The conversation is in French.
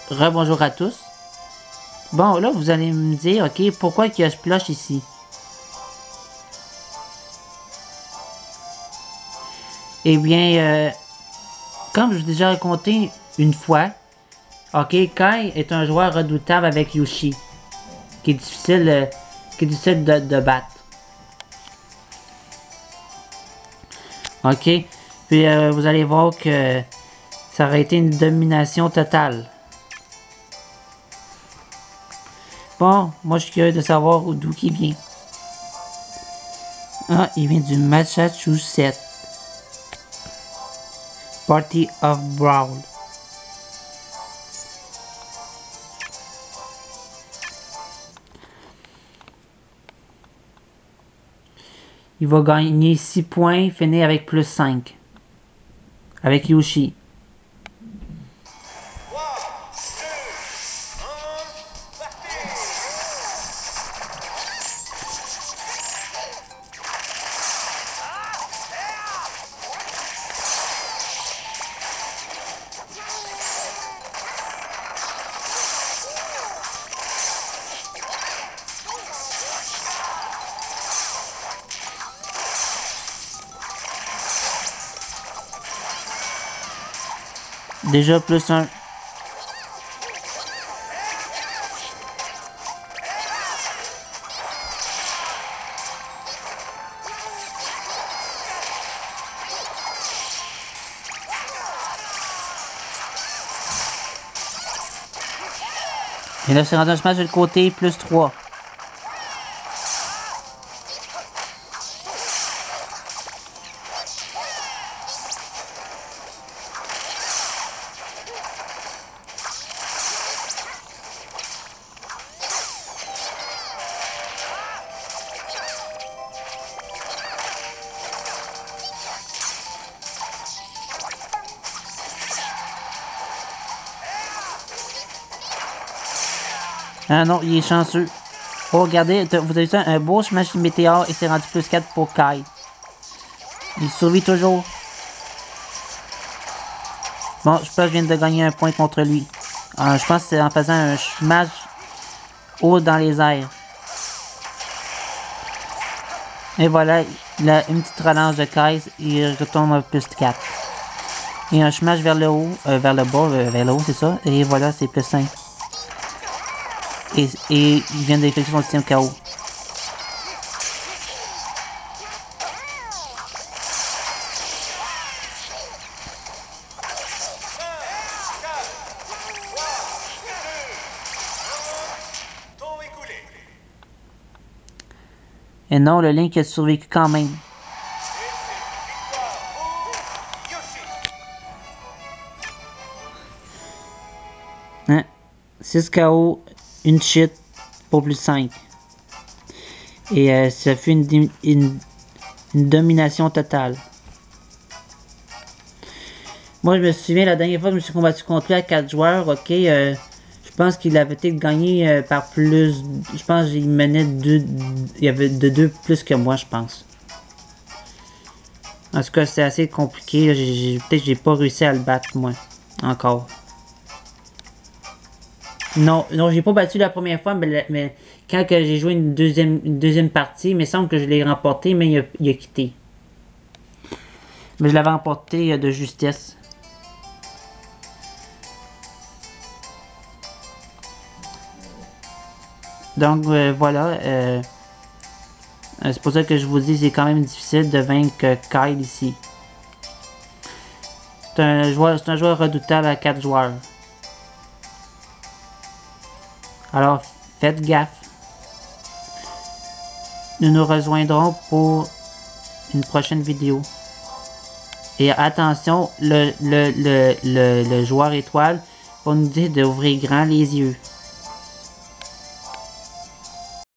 Rebonjour à tous. Bon, là, vous allez me dire, ok, pourquoi il y a Splosh ici? Eh bien, comme je vous ai déjà raconté une fois, ok, Kai est un joueur redoutable avec Yoshi, qui est difficile de battre. Ok, puis vous allez voir que ça aurait été une domination totale. Bon, moi je suis curieux de savoir d'où il vient. Ah, il vient du Massachusetts. Party of Brawl. Il va gagner 6 points, finir avec plus 5. Avec Yoshi. Déjà plus 1. Et là, c'est rendu un smash de côté, plus 3. Ah non, il est chanceux. Oh, regardez, vous avez vu ça, un beau smash météore et c'est rendu plus 4 pour Kai. Il survit toujours. Bon, je pense que je viens de gagner un point contre lui. Je pense que c'est en faisant un smash haut dans les airs. Et voilà, il a une petite relance de Kai, il retombe à plus 4. Et un smash vers le haut, vers le bas, vers le haut, c'est ça. Et voilà, c'est plus 5. Et il vient d'effectuer son 6e KO. Et non, le Link a survécu quand même. Hein? 6 KO, une shit pour plus 5. Et ça fait une domination totale. Moi, je me souviens, la dernière fois que je me suis combattu contre lui à 4 joueurs, ok, je pense qu'il avait peut-être gagné par plus. Je pense qu'il menait 2. Il y avait de 2 plus que moi, je pense. En tout cas, c'est assez compliqué. Peut-être que j'ai pas réussi à le battre, moi. Encore. Non, j'ai pas battu la première fois, mais quand j'ai joué une deuxième partie, il me semble que je l'ai remporté, mais il a quitté. Mais je l'avais remporté de justesse. Donc voilà, c'est pour ça que je vous dis c'est quand même difficile de vaincre Kyle ici. C'est un joueur redoutable à 4 joueurs. Alors faites gaffe. Nous nous rejoindrons pour une prochaine vidéo. Et attention, le joueur étoile va nous dire d'ouvrir grand les yeux.